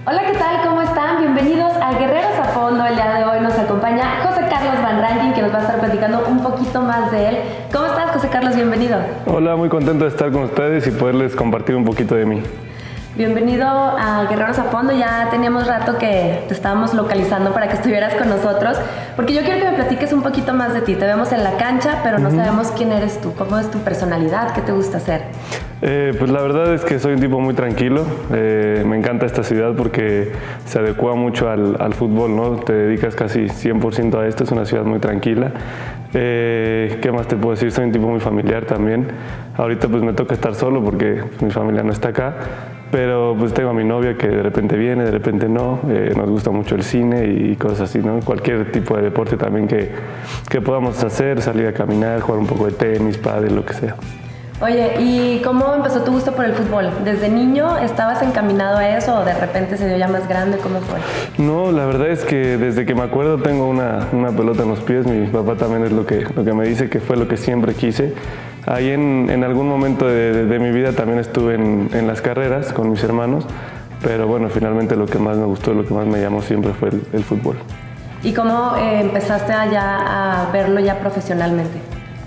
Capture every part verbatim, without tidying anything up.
Hola, ¿qué tal? ¿Cómo están? Bienvenidos a Guerreros a Fondo. El día de hoy nos acompaña José Carlos Van Rankin, que nos va a estar platicando un poquito más de él. ¿Cómo estás, José Carlos? Bienvenido. Hola, muy contento de estar con ustedes y poderles compartir un poquito de mí. Bienvenido a Guerreros a Fondo. Ya teníamos rato que te estábamos localizando para que estuvieras con nosotros, porque yo quiero que me platiques un poquito más de ti. Te vemos en la cancha, pero no uh-huh. sabemos quién eres tú, cómo es tu personalidad, qué te gusta hacer. Eh, pues la verdad es que soy un tipo muy tranquilo. Eh, me encanta esta ciudad porque se adecua mucho al, al fútbol, ¿no? Te dedicas casi cien por ciento a esto, es una ciudad muy tranquila. Eh, ¿Qué más te puedo decir? Soy un tipo muy familiar también. Ahorita pues me toca estar solo porque mi familia no está acá. Pero pues tengo a mi novia que de repente viene, de repente no, eh, nos gusta mucho el cine y cosas así, ¿no? Cualquier tipo de deporte también que, que podamos hacer, salir a caminar, jugar un poco de tenis, pádel, lo que sea. Oye, ¿y cómo empezó tu gusto por el fútbol? ¿Desde niño estabas encaminado a eso o de repente se dio ya más grande? ¿Cómo fue? No, la verdad es que desde que me acuerdo tengo una, una pelota en los pies. Mi papá también es lo que, lo que me dice que fue lo que siempre quise. Ahí en, en algún momento de, de, de mi vida también estuve en, en las carreras con mis hermanos, pero bueno, finalmente lo que más me gustó, lo que más me llamó siempre fue el, el fútbol. ¿Y cómo eh, empezaste allá a verlo ya profesionalmente?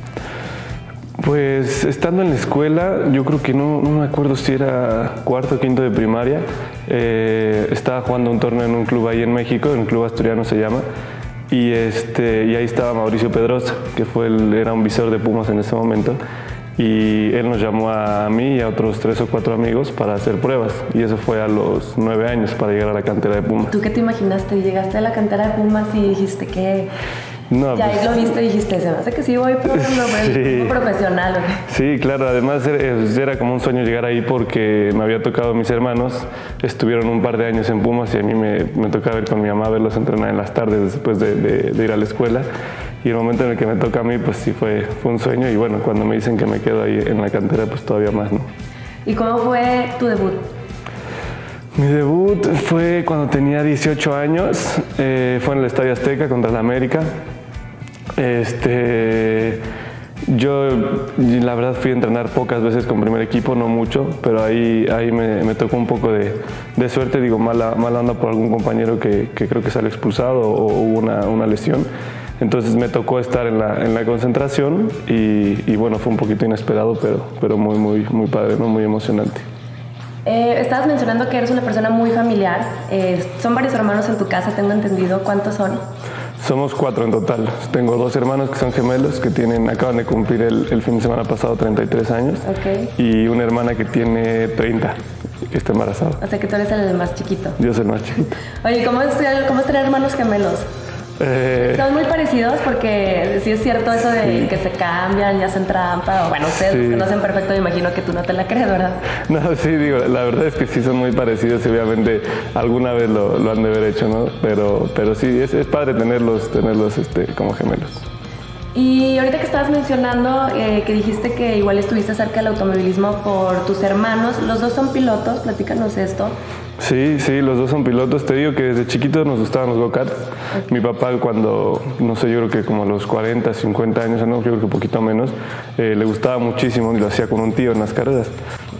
Pues estando en la escuela, yo creo que no, no me acuerdo si era cuarto o quinto de primaria, eh, estaba jugando un torneo en un club ahí en México, en el Club Asturiano se llama, y, este, y ahí estaba Mauricio Pedrosa, que fue el, era un visor de Pumas en ese momento, y él nos llamó a mí y a otros tres o cuatro amigos para hacer pruebas, y eso fue a los nueve años para llegar a la cantera de Pumas. ¿Tú qué te imaginaste? Llegaste a la cantera de Pumas y dijiste que... No, ya pues, ahí lo viste y dijiste, se me hace que sí voy por sí. un profesional. ¿Okay? Sí, claro, además era como un sueño llegar ahí porque me había tocado mis hermanos, estuvieron un par de años en Pumas y a mí me, me tocaba ver con mi mamá, verlos entrenar en las tardes después de, de, de ir a la escuela. Y el momento en el que me toca a mí, pues sí fue, fue un sueño y bueno, cuando me dicen que me quedo ahí en la cantera, pues todavía más, ¿no? ¿Y cómo fue tu debut? Mi debut fue cuando tenía dieciocho años, eh, fue en el Estadio Azteca contra la América. Este, yo la verdad fui a entrenar pocas veces con primer equipo, no mucho, pero ahí, ahí me, me tocó un poco de, de suerte, digo, mala, mala onda por algún compañero que, que creo que salió expulsado o hubo una, una lesión. Entonces me tocó estar en la, en la concentración y, y bueno, fue un poquito inesperado, pero, pero muy, muy, muy padre, ¿no? Muy emocionante. Eh, estabas mencionando que eres una persona muy familiar, eh, son varios hermanos en tu casa, tengo entendido, ¿cuántos son? Somos cuatro en total. Tengo dos hermanos que son gemelos, que tienen, acaban de cumplir el, el fin de semana pasado treinta y tres años. Okay. Y una hermana que tiene treinta, que está embarazada. O sea que tú eres el más chiquito. Yo soy el más chiquito. Oye, ¿cómo es, cómo es tener hermanos gemelos? Eh, Son muy parecidos porque sí es cierto eso de sí. que se cambian y hacen trampa. O bueno, ustedes sí. que no hacen perfecto, me imagino que tú no te la crees, ¿verdad? No, sí, digo, la verdad es que sí son muy parecidos y obviamente alguna vez lo, lo han de haber hecho, ¿no? Pero, pero sí, es, es padre tenerlos, tenerlos este, como gemelos. Y ahorita que estabas mencionando eh, que dijiste que igual estuviste cerca del automovilismo por tus hermanos, los dos son pilotos, platícanos esto. Sí, sí, los dos son pilotos. Te digo que desde chiquitos nos gustaban los go-karts. Okay. Mi papá cuando, no sé, yo creo que como a los cuarenta, cincuenta años, no, yo creo que un poquito menos, eh, le gustaba muchísimo y lo hacía con un tío en las carreras.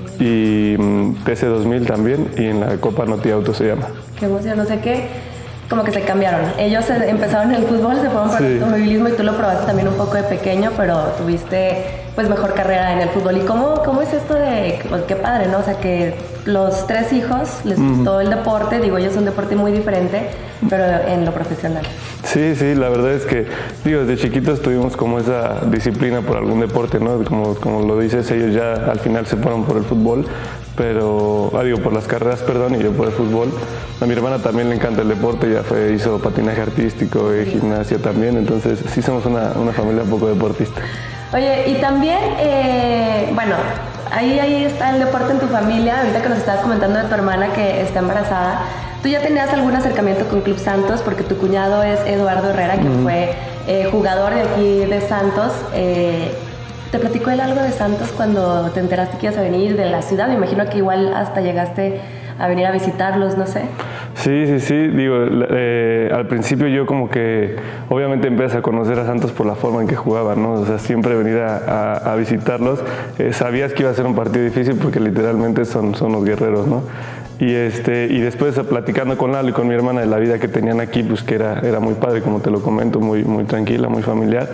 Y um, T C dos mil también, y en la Copa Noti Auto se llama. Qué emoción, no sé qué, como que se cambiaron. Ellos se, empezaron en el fútbol, se fueron para sí. el automovilismo y tú lo probaste también un poco de pequeño, pero tuviste pues mejor carrera en el fútbol. ¿Y cómo, cómo es esto de, pues, qué padre, ¿no? O sea, que los tres hijos les gustó uh-huh. el deporte, digo, ellos es un deporte muy diferente, pero en lo profesional. Sí, sí, la verdad es que, digo, desde chiquitos tuvimos como esa disciplina por algún deporte, ¿no? Como, como lo dices, ellos ya al final se fueron por el fútbol, pero, ah, digo, por las carreras, perdón, y yo por el fútbol. A mi hermana también le encanta el deporte, ya fue, hizo patinaje artístico y gimnasia también, entonces sí somos una, una familia un poco deportista. Oye, y también, eh, bueno, ahí, ahí está el deporte en tu familia, ahorita que nos estabas comentando de tu hermana que está embarazada, ¿tú ya tenías algún acercamiento con Club Santos? Porque tu cuñado es Eduardo Herrera, que uh-huh. fue eh, jugador de aquí de Santos. Eh, ¿Te platicó él algo de Santos cuando te enteraste que ibas a venir de la ciudad? Me imagino que igual hasta llegaste a venir a visitarlos, no sé. Sí, sí, sí, digo, eh, al principio yo como que obviamente empecé a conocer a Santos por la forma en que jugaban, ¿no? O sea, siempre venir a, a, a visitarlos, eh, sabías que iba a ser un partido difícil porque literalmente son, son los guerreros, ¿no? Y, este, y después platicando con Lalo y con mi hermana de la vida que tenían aquí, pues que era, era muy padre, como te lo comento, muy, muy tranquila, muy familiar.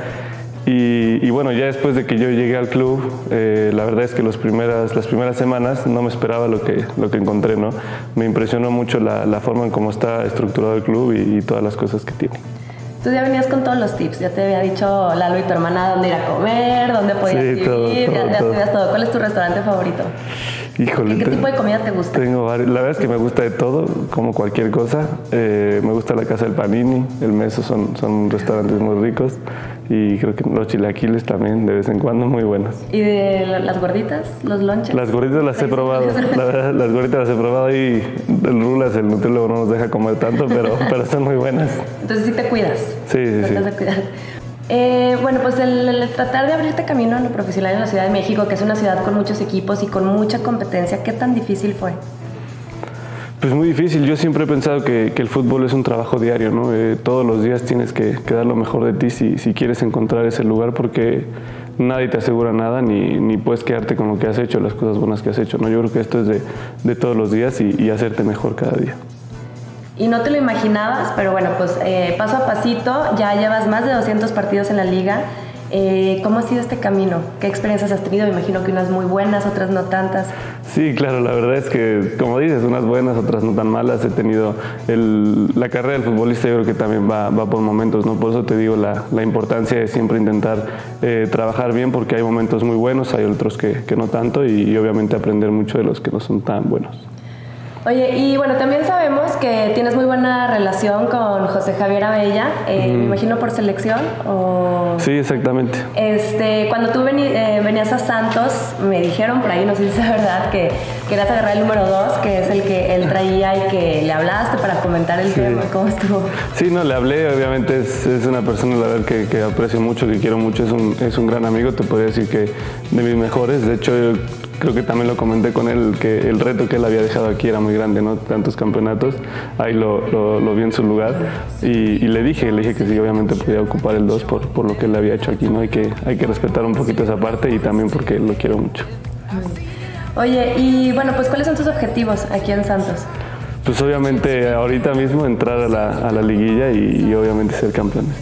Y, y bueno, ya después de que yo llegué al club, eh, la verdad es que los primeras, las primeras semanas no me esperaba lo que, lo que encontré, ¿no? Me impresionó mucho la, la forma en cómo está estructurado el club y, y todas las cosas que tiene. Tú ya venías con todos los tips, ya te había dicho Lalo y tu hermana dónde ir a comer, dónde podías sí, vivir, todo, ya, todo, ya todo. sabías todo. ¿Cuál es tu restaurante favorito? Híjole, ¿Qué, qué tipo de comida te gusta? Tengo varios. La verdad es que me gusta de todo, como cualquier cosa. Eh, me gusta la casa del Panini, el Meso, son, son restaurantes muy ricos. Y creo que los chilaquiles también, de vez en cuando, muy buenos. ¿Y de las gorditas, los lonches? Las gorditas las he probado, la verdad, las gorditas las he probado y el rulas, el nutriólogo no nos deja comer tanto, pero, pero son muy buenas. Entonces sí te cuidas. Sí, sí, sí. Tratas de cuidar. Eh, bueno, pues el, el tratar de abrirte camino en lo profesional en la Ciudad de México, que es una ciudad con muchos equipos y con mucha competencia, ¿qué tan difícil fue? Pues muy difícil. Yo siempre he pensado que, que el fútbol es un trabajo diario, ¿no? Eh, todos los días tienes que, que dar lo mejor de ti si, si quieres encontrar ese lugar, porque nadie te asegura nada, ni, ni puedes quedarte con lo que has hecho, las cosas buenas que has hecho, ¿no? Yo creo que esto es de, de todos los días y, y hacerte mejor cada día. Y no te lo imaginabas, pero bueno, pues eh, paso a pasito, ya llevas más de doscientos partidos en la liga. Eh, ¿Cómo ha sido este camino? ¿Qué experiencias has tenido? Me imagino que unas muy buenas, otras no tantas. Sí, claro, la verdad es que, como dices, unas buenas, otras no tan malas. He tenido el, la carrera del futbolista, yo creo que también va, va por momentos, ¿no? Por eso te digo la, la importancia de siempre intentar eh, trabajar bien, porque hay momentos muy buenos, hay otros que, que no tanto, y, y obviamente aprender mucho de los que no son tan buenos. Oye, y bueno, también sabemos que tienes muy buena relación con José Javier Abella, eh, mm. me imagino por selección o... Sí, exactamente. Este, cuando tú vení, eh, venías a Santos, me dijeron por ahí, no sé si es verdad, que querías agarrar el número dos, que es el que él traía y que le hablaste para comentar el sí. tema, ¿cómo estuvo? Sí, no, le hablé, obviamente es, es una persona, la verdad, que, que aprecio mucho, que quiero mucho, es un, es un gran amigo, te podría decir que de mis mejores. De hecho, yo creo que también lo comenté con él, que el reto que él había dejado aquí era muy grande, ¿no? Tantos campeonatos, ahí lo, lo, lo vi en su lugar y, y le dije, le dije que sí, obviamente podía ocupar el dos por, por lo que él había hecho aquí, ¿no? Hay que, hay que respetar un poquito esa parte y también porque lo quiero mucho. Oye, y bueno, pues ¿cuáles son tus objetivos aquí en Santos? Pues obviamente ahorita mismo entrar a la, a la liguilla y, y obviamente ser campeones.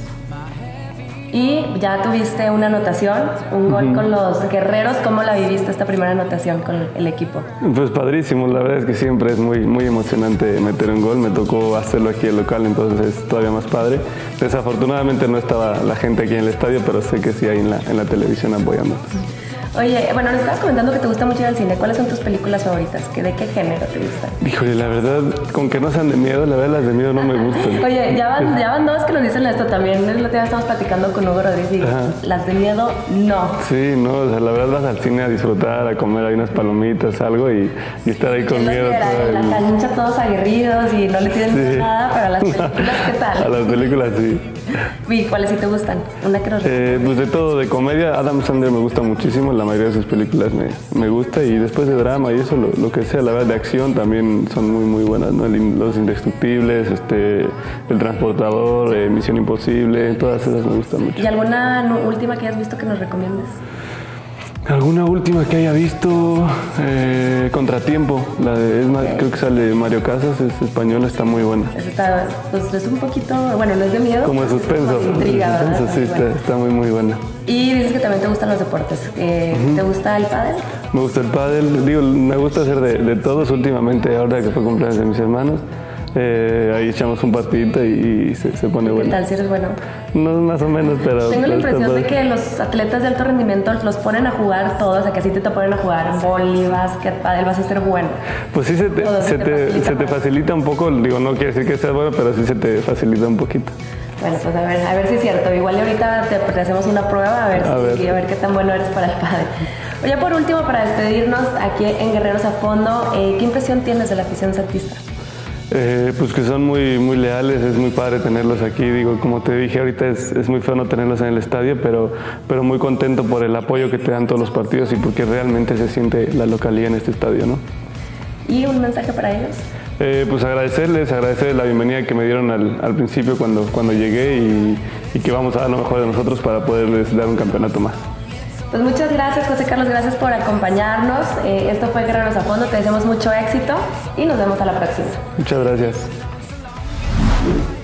Y ya tuviste una anotación, un gol uh-huh. con los guerreros. ¿Cómo la viviste esta primera anotación con el equipo? Pues padrísimo, la verdad es que siempre es muy, muy emocionante meter un gol. Me tocó hacerlo aquí en local, entonces es todavía más padre. Desafortunadamente no estaba la gente aquí en el estadio, pero sé que sí hay en la, en la televisión apoyando. Oye, bueno, nos estabas comentando que te gusta mucho ir al cine. ¿Cuáles son tus películas favoritas? ¿De qué género te gustan? Híjole, la verdad, con que no sean de miedo, la verdad las de miedo no me gustan. Oye, ya van, ya van dos que nos dicen esto también. El otro día estamos platicando con Hugo Rodríguez y Ajá. las de miedo, no. Sí, no, o sea, la verdad vas al cine a disfrutar, a comer ahí unas palomitas, algo y, y estar ahí con miedo. En el... la cancha todos aguerridos y no le tienen sí. nada, pero a las películas, ¿qué tal? A las películas, sí. ¿Y cuáles sí te gustan? Una que nos eh, Pues de todo, de comedia, Adam Sandler me gusta muchísimo, la mayoría de sus películas me, me gusta, y después de drama y eso, lo, lo que sea, la verdad, de acción también son muy muy buenas, ¿no? El, Los Indestructibles, este, El Transportador, eh, Misión Imposible, todas esas me gustan mucho. ¿Y alguna última que hayas visto que nos recomiendes? ¿Alguna última que haya visto? Eh, Contratiempo, la de, es, okay. creo que sale Mario Casas, es española, está muy buena. Está, pues es un poquito, bueno, no es de miedo. Como de suspenso. Es intriga, de suspenso, ¿verdad? sí, está, está muy muy buena. Y dices que también te gustan los deportes. Eh, uh-huh. ¿Te gusta el pádel? Me gusta el pádel, digo, me gusta hacer de, de todos últimamente, ahora que fue cumpleaños de mis hermanos. Eh, ahí echamos un partidito y, y se, se pone bueno. ¿Qué tal si eres bueno? No, más o menos, pero... Tengo la impresión pero, de que los atletas de alto rendimiento los ponen a jugar todos, o sea, que así te, te ponen a jugar vóley, básquet, pádel, vas a ser bueno. Pues sí, se te, se se te, te, facilita, se te facilita un poco, digo, no quiere decir que seas bueno, pero sí se te facilita un poquito. Bueno, pues a ver, a ver si es cierto. Igual ahorita te, te hacemos una prueba a ver, a, si, ver. a ver qué tan bueno eres para el pádel. Oye, por último, para despedirnos aquí en Guerreros a Fondo, eh, ¿qué impresión tienes de la afición santista? Eh, pues que son muy, muy leales, es muy padre tenerlos aquí. Digo, como te dije ahorita, es, es muy feo no tenerlos en el estadio, pero, pero muy contento por el apoyo que te dan todos los partidos y porque realmente se siente la localidad en este estadio, ¿no? ¿Y un mensaje para ellos? Eh, pues agradecerles, agradecerles la bienvenida que me dieron al, al principio cuando, cuando llegué y, y que vamos a dar lo mejor de nosotros para poderles dar un campeonato más. Pues muchas gracias, José Carlos, gracias por acompañarnos. Eh, esto fue Guerreros a Fondo, te deseamos mucho éxito y nos vemos a la próxima. Muchas gracias.